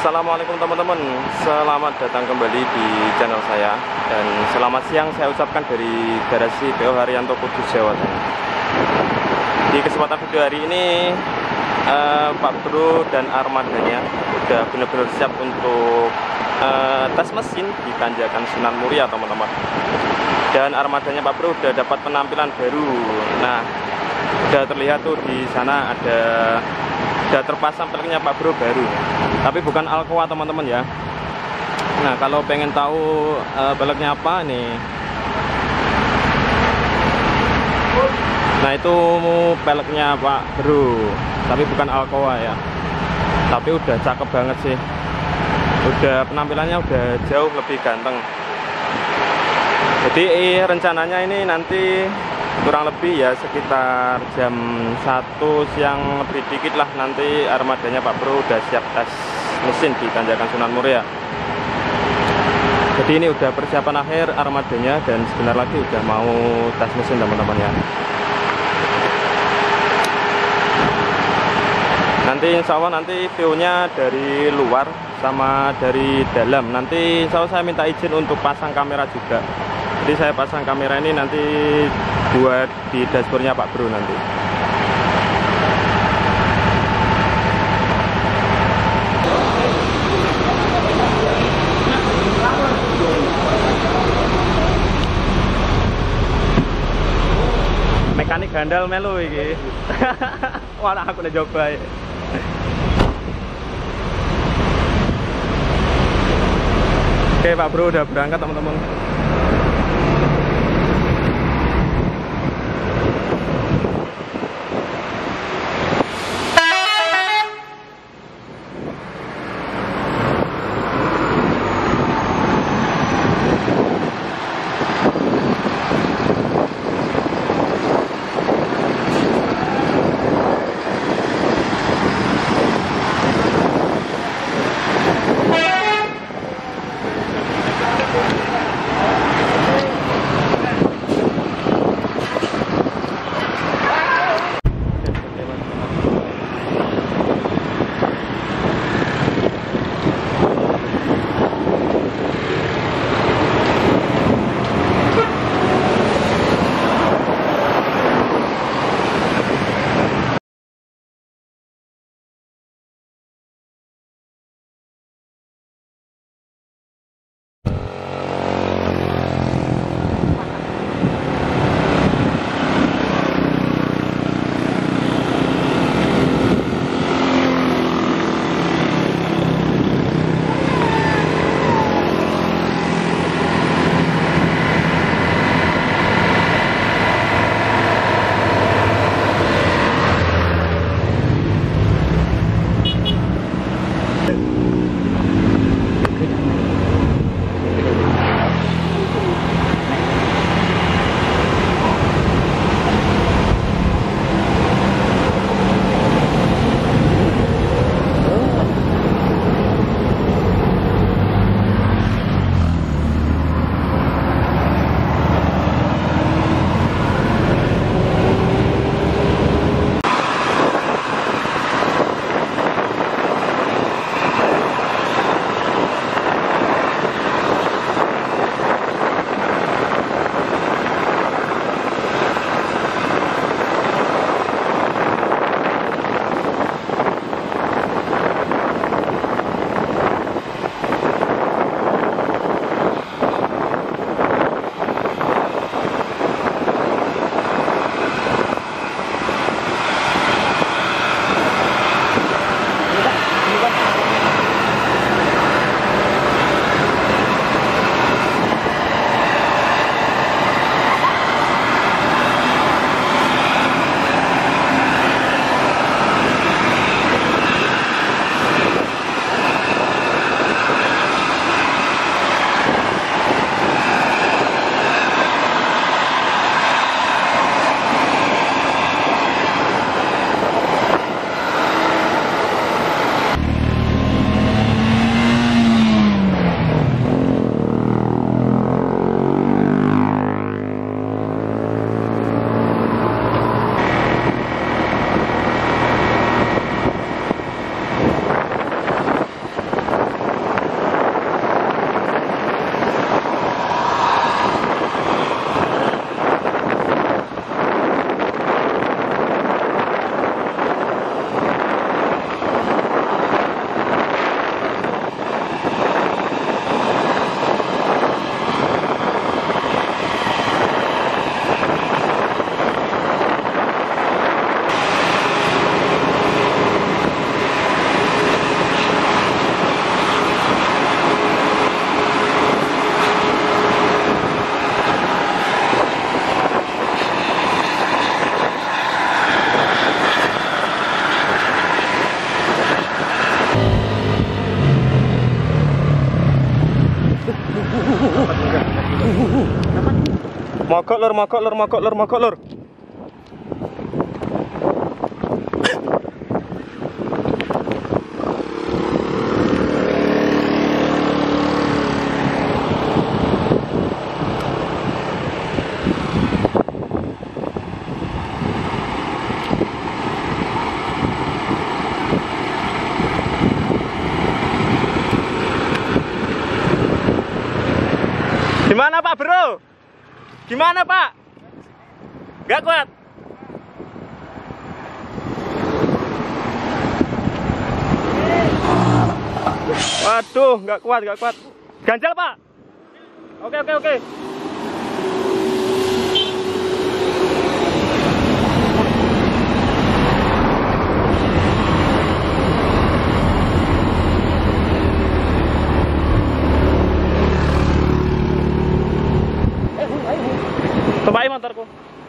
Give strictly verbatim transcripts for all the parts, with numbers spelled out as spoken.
Assalamualaikum teman-teman, selamat datang kembali di channel saya. Dan selamat siang saya ucapkan dari garasi B O Haryanto Kudus, Jawa Tengah. Di kesempatan video hari ini eh, Pak Bro dan armadanya udah benar-benar siap untuk eh, tes mesin di tanjakan Sunan Muria teman-teman. Dan armadanya Pak Bro udah dapat penampilan baru. Nah, udah terlihat tuh di sana ada udah terpasang peleknya Pak Bro baru, tapi bukan Alcoa teman-teman ya. Nah, kalau pengen tahu uh, peleknya apa nih, nah itu peleknya Pak Bro, tapi bukan Alcoa ya. Tapi udah cakep banget sih, udah penampilannya udah jauh lebih ganteng. Jadi eh, rencananya ini nanti kurang lebih ya sekitar jam satu siang lebih dikit lah, nanti armadanya Pak Bro udah siap tes mesin di tanjakan Sunan Muria. Jadi ini udah persiapan akhir armadanya dan sebentar lagi udah mau tes mesin teman-teman ya. Nanti insya Allah nanti view-nya dari luar sama dari dalam. Nanti insya Allah saya minta izin untuk pasang kamera juga. Jadi saya pasang kamera ini nanti buat di dashboardnya Pak Bro nanti. Mekanik handal melu iki. Wah, aku udah coba ya. Oke, Pak Bro udah berangkat teman-teman. Mogok lur, mogok lur, mogok lur, mogok lur. Gimana Pak Bro? Gimana Pak? Gak kuat? Waduh, gak kuat, gak kuat. Ganjal Pak? Oke, oke, oke. Tumpahin motorku.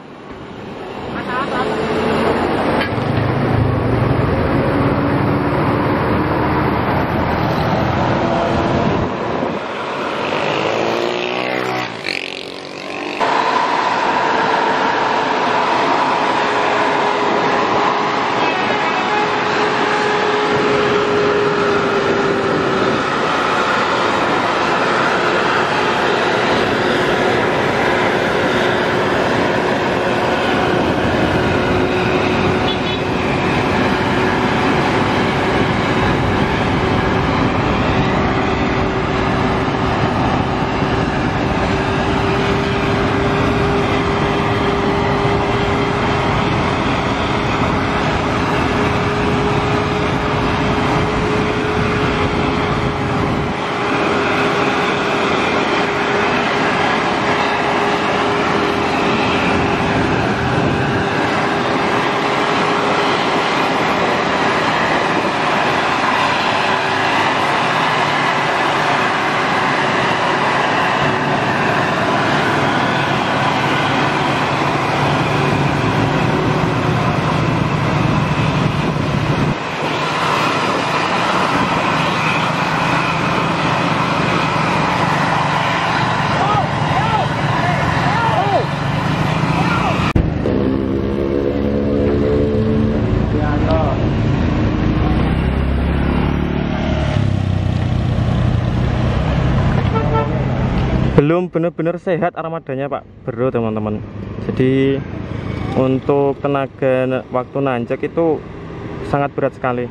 Belum benar-benar sehat armadanya Pak Bro teman-teman. Jadi untuk tenaga waktu nanjak itu sangat berat sekali.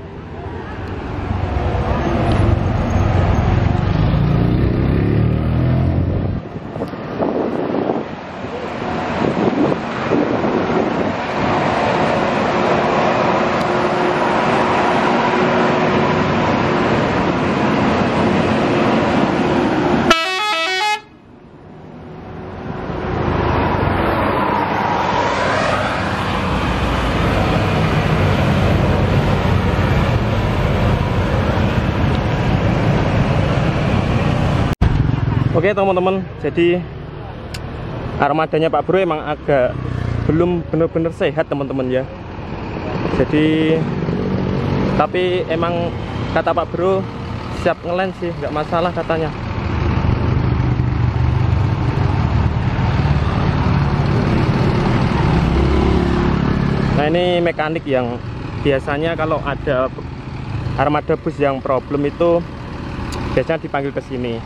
Oke teman-teman, jadi armadanya Pak Bro emang agak belum benar-benar sehat teman-teman ya. Jadi tapi emang kata Pak Bro siap ngelend sih, nggak masalah katanya. Nah ini mekanik yang biasanya kalau ada armada bus yang problem itu biasanya dipanggil ke sini.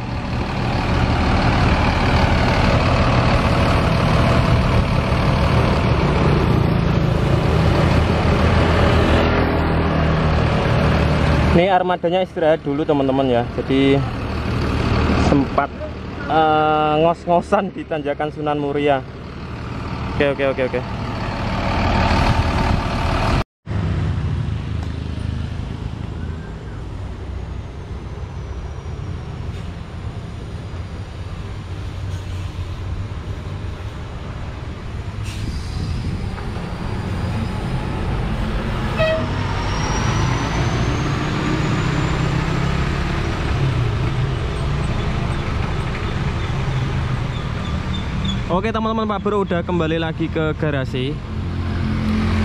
Ini armadanya istirahat dulu teman-teman ya. Jadi sempat uh, ngos-ngosan di tanjakan Sunan Muria. Oke oke oke oke. Oke teman-teman, Pak Bro udah kembali lagi ke garasi.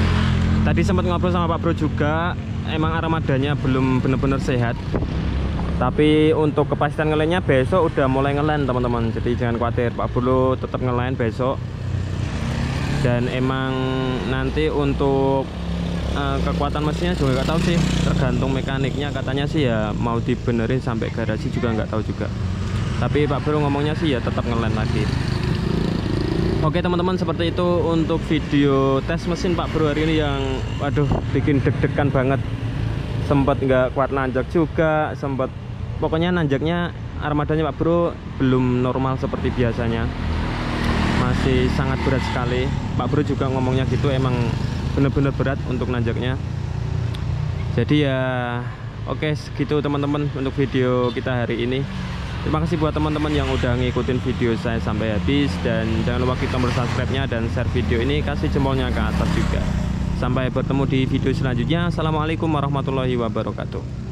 Tadi sempat ngobrol sama Pak Bro juga, emang armadanya belum benar-benar sehat. Tapi untuk kepastian ngelennya besok udah mulai ngelen teman-teman, jadi jangan khawatir, Pak Bro tetap ngelen besok. Dan emang nanti untuk uh, kekuatan mesinnya juga nggak tahu sih, tergantung mekaniknya. Katanya sih ya mau dibenerin sampai garasi juga nggak tahu juga. Tapi Pak Bro ngomongnya sih ya tetap ngelen lagi. Oke teman-teman, seperti itu untuk video tes mesin Pak Bro hari ini yang waduh bikin deg-degan banget. Sempat nggak kuat nanjak juga, sempat pokoknya nanjaknya armadanya Pak Bro belum normal seperti biasanya, masih sangat berat sekali. Pak Bro juga ngomongnya gitu, emang bener-bener berat untuk nanjaknya. Jadi ya oke segitu teman-teman untuk video kita hari ini. Terima kasih buat teman-teman yang udah ngikutin video saya sampai habis, dan jangan lupa klik tombol subscribe-nya dan share video ini, kasih jempolnya ke atas juga. Sampai bertemu di video selanjutnya. Assalamualaikum warahmatullahi wabarakatuh.